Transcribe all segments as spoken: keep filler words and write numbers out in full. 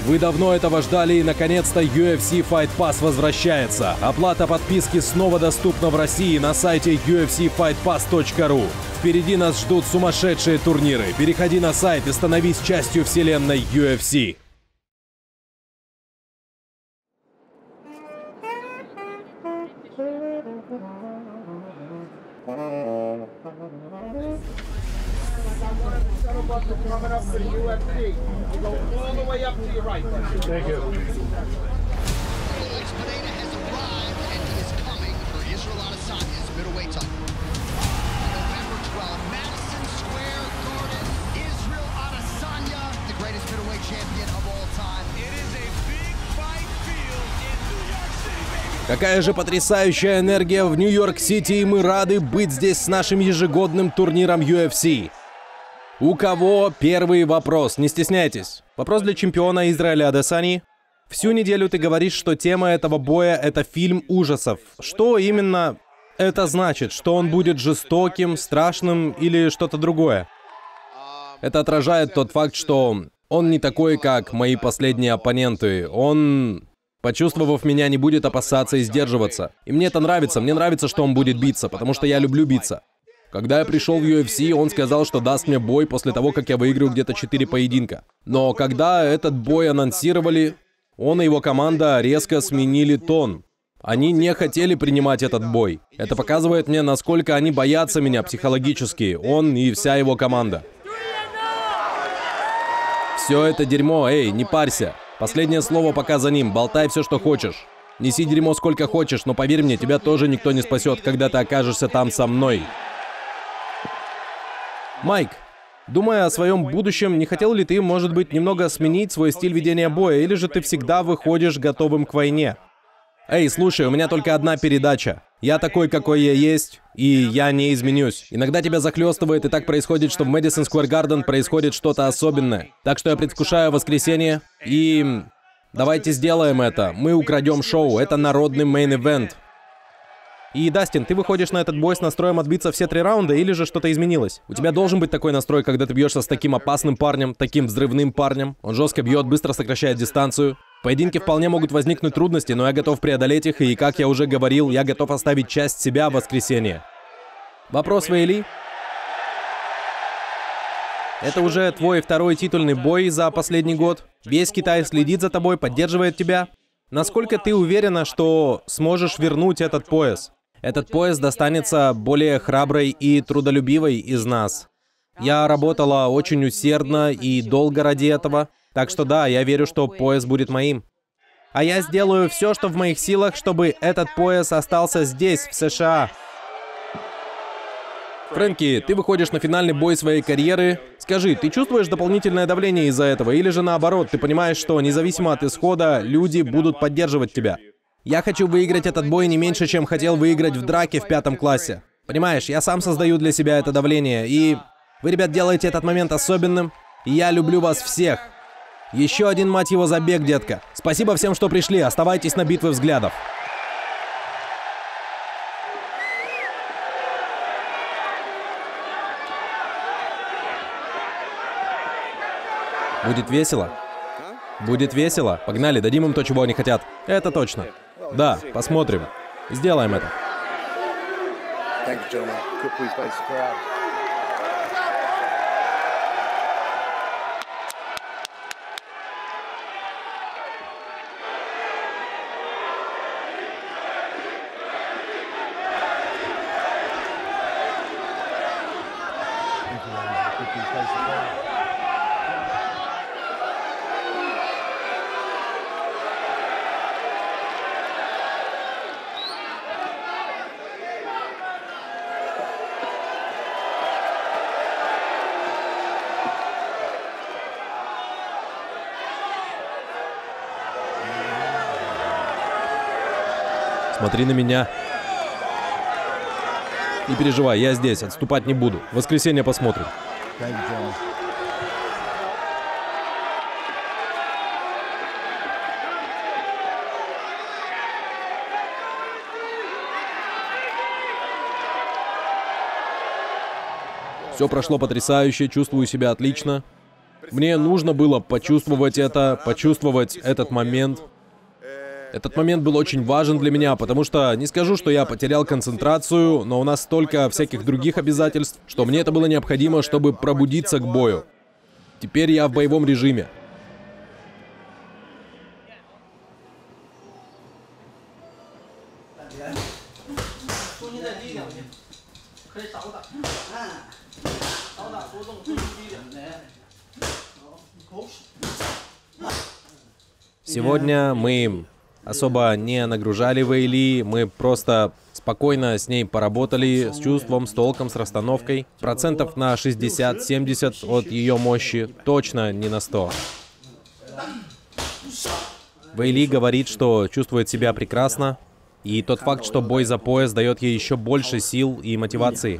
Вы давно этого ждали, и наконец-то ю эф си Fight Pass возвращается. Оплата подписки снова доступна в России на сайте ю эф си файт пасс точка ру. Впереди нас ждут сумасшедшие турниры. Переходи на сайт и становись частью вселенной ю эф си. Coming up to the ю эф си. You go all the way up to your right. Thank you. Felix Pereira has arrived and he is coming for Israel Adesanya's middleweight title. November twelfth, Madison Square Garden, Israel Adesanya, the greatest middleweight champion of all time. It is a big fight field in New York City, baby. Какая же потрясающая энергия в Нью-Йорк-Сити, и мы рады быть здесь с нашим ежегодным турниром ю эф си. У кого первый вопрос? Не стесняйтесь. Вопрос для чемпиона Израиля Адесаньи. Всю неделю ты говоришь, что тема этого боя — это фильм ужасов. Что именно это значит? Что он будет жестоким, страшным или что-то другое? Это отражает тот факт, что он не такой, как мои последние оппоненты. Он, почувствовав меня, не будет опасаться и сдерживаться. И мне это нравится. Мне нравится, что он будет биться, потому что я люблю биться. Когда я пришел в ю эф си, он сказал, что даст мне бой после того, как я выиграю где-то четыре поединка. Но когда этот бой анонсировали, он и его команда резко сменили тон. Они не хотели принимать этот бой. Это показывает мне, насколько они боятся меня психологически, он и вся его команда. Все это дерьмо, эй, не парься. Последнее слово пока за ним, болтай все, что хочешь. Неси дерьмо сколько хочешь, но поверь мне, тебя тоже никто не спасет, когда ты окажешься там со мной. Майк, думая о своем будущем, не хотел ли ты, может быть, немного сменить свой стиль ведения боя, или же ты всегда выходишь готовым к войне? Эй, слушай, у меня только одна передача. Я такой, какой я есть, и я не изменюсь. Иногда тебя захлестывает, и так происходит, что в Madison Square Garden происходит что-то особенное. Так что я предвкушаю воскресенье, и давайте сделаем это. Мы украдем шоу, это народный мейн-ивент. И, Дастин, ты выходишь на этот бой с настроем отбиться все три раунда, или же что-то изменилось? У тебя должен быть такой настрой, когда ты бьешься с таким опасным парнем, таким взрывным парнем. Он жестко бьет, быстро сокращает дистанцию. В поединке вполне могут возникнуть трудности, но я готов преодолеть их, и, как я уже говорил, я готов оставить часть себя в воскресенье. Вопрос, Вейли? Это уже твой второй титульный бой за последний год. Весь Китай следит за тобой, поддерживает тебя. Насколько ты уверена, что сможешь вернуть этот пояс? Этот пояс достанется более храброй и трудолюбивой из нас. Я работала очень усердно и долго ради этого, так что да, я верю, что пояс будет моим. А я сделаю все, что в моих силах, чтобы этот пояс остался здесь, в США. Фрэнки, ты выходишь на финальный бой своей карьеры. Скажи, ты чувствуешь дополнительное давление из-за этого? Или же наоборот, ты понимаешь, что независимо от исхода, люди будут поддерживать тебя? Я хочу выиграть этот бой не меньше, чем хотел выиграть в драке в пятом классе. Понимаешь, я сам создаю для себя это давление, и вы, ребят, делаете этот момент особенным, и я люблю вас всех. Еще один, мать его, забег, детка. Спасибо всем, что пришли, оставайтесь на битвы взглядов. Будет весело? Будет весело. Погнали, дадим им то, чего они хотят. Это точно. Да, посмотрим. Сделаем это. Смотри на меня. Не переживай, я здесь, отступать не буду. В воскресенье посмотрим. Все прошло потрясающе, чувствую себя отлично. Мне нужно было почувствовать это, почувствовать этот момент. Этот момент был очень важен для меня, потому что не скажу, что я потерял концентрацию, но у нас столько всяких других обязательств, что мне это было необходимо, чтобы пробудиться к бою. Теперь я в боевом режиме. Сегодня мы особо не нагружали Вэйли, мы просто спокойно с ней поработали, с чувством, с толком, с расстановкой. Процентов на шестьдесят-семьдесят от ее мощи, точно не на сто. Вэйли говорит, что чувствует себя прекрасно, и тот факт, что бой за пояс дает ей еще больше сил и мотивации.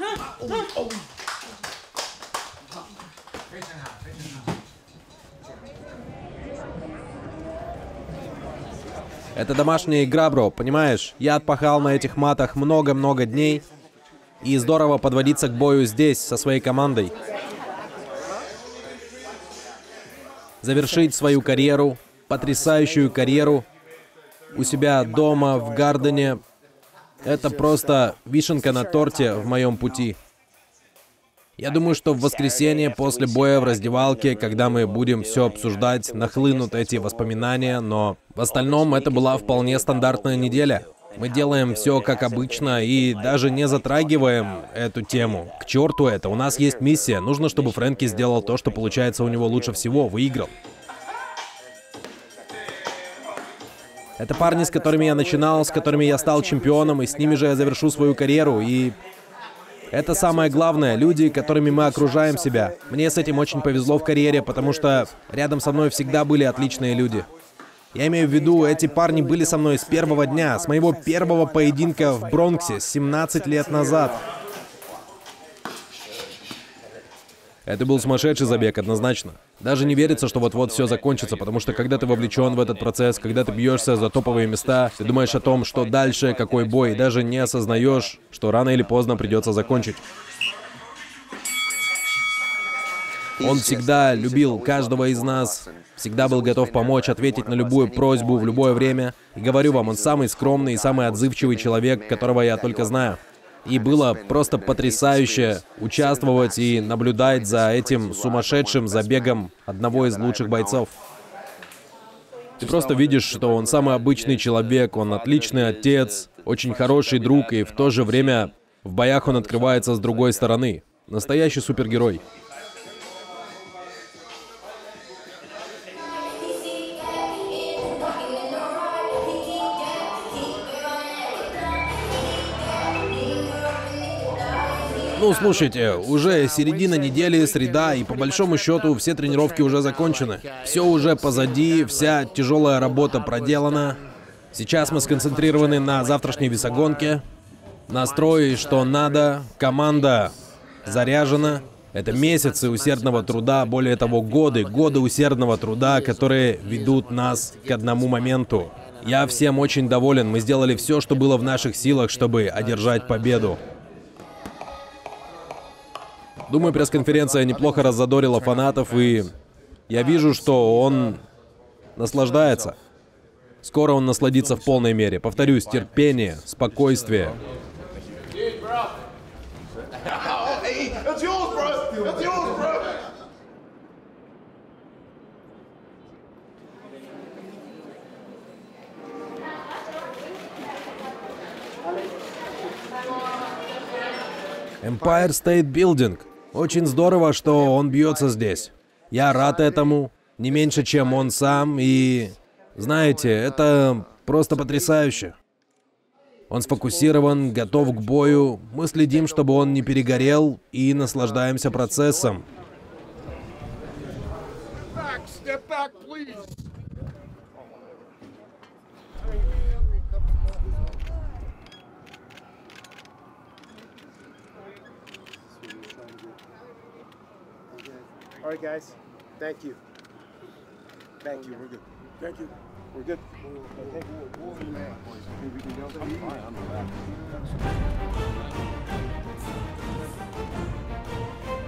Это домашняя игра, бро, понимаешь? Я отпахал на этих матах много-много дней. И здорово подводиться к бою здесь, со своей командой. Завершить свою карьеру, потрясающую карьеру, у себя дома, в Гардене. Это просто вишенка на торте в моем пути. Я думаю, что в воскресенье после боя в раздевалке, когда мы будем все обсуждать, нахлынут эти воспоминания, но в остальном это была вполне стандартная неделя. Мы делаем все как обычно и даже не затрагиваем эту тему. К черту это, у нас есть миссия. Нужно, чтобы Фрэнки сделал то, что получается у него лучше всего, выиграл. Это парни, с которыми я начинал, с которыми я стал чемпионом, и с ними же я завершу свою карьеру, и... Это самое главное, люди, которыми мы окружаем себя. Мне с этим очень повезло в карьере, потому что рядом со мной всегда были отличные люди. Я имею в виду, эти парни были со мной с первого дня, с моего первого поединка в Бронксе семнадцать лет назад. Это был сумасшедший забег, однозначно. Даже не верится, что вот-вот все закончится, потому что когда ты вовлечен в этот процесс, когда ты бьешься за топовые места, ты думаешь о том, что дальше, какой бой, и даже не осознаешь, что рано или поздно придется закончить. Он всегда любил каждого из нас, всегда был готов помочь, ответить на любую просьбу в любое время. И говорю вам, он самый скромный и самый отзывчивый человек, которого я только знаю. И было просто потрясающе участвовать и наблюдать за этим сумасшедшим забегом одного из лучших бойцов. Ты просто видишь, что он самый обычный человек, он отличный отец, очень хороший друг, и в то же время в боях он открывается с другой стороны. Настоящий супергерой. Ну, слушайте, уже середина недели, среда, и по большому счету все тренировки уже закончены. Все уже позади, вся тяжелая работа проделана. Сейчас мы сконцентрированы на завтрашней весогонке. Настрой, что надо, команда заряжена. Это месяцы усердного труда, более того, годы, годы усердного труда, которые ведут нас к одному моменту. Я всем очень доволен, мы сделали все, что было в наших силах, чтобы одержать победу. Думаю, пресс-конференция неплохо раззадорила фанатов, и я вижу, что он наслаждается. Скоро он насладится в полной мере. Повторюсь, терпение, спокойствие. Empire State Building. Очень здорово, что он бьется здесь. Я рад этому, не меньше, чем он сам, и... Знаете, это просто потрясающе. Он сфокусирован, готов к бою, мы следим, чтобы он не перегорел, и наслаждаемся процессом. All right, guys. Thank you. Thank you. We're good. Thank you. We're good. Thank you.